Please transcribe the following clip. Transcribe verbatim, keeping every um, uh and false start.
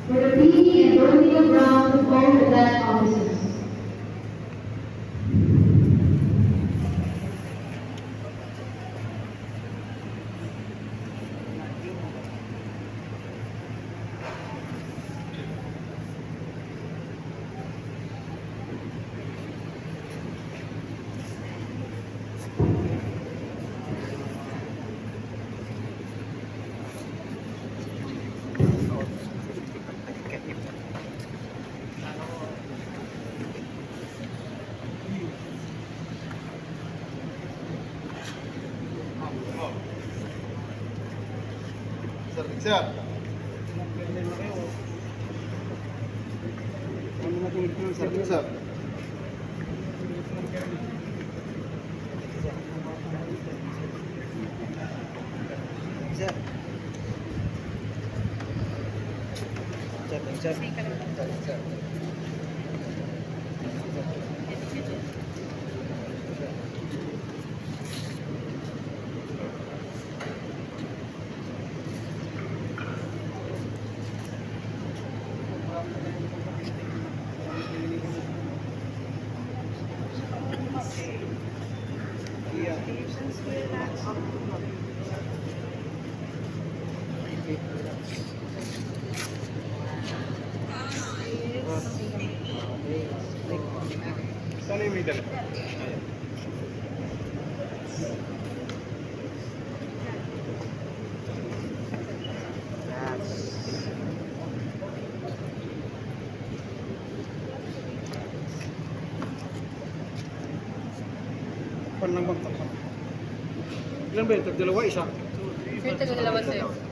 for the reading and burning of ground of all cadet officers. Sir, sir, sir. Sir. Sir, sir. Sir. Saan yung may dala? Pan lang bang tapos? Ilan ba yun? Tag-dalawa, isa? Sir, taga-dalawa sa'yo.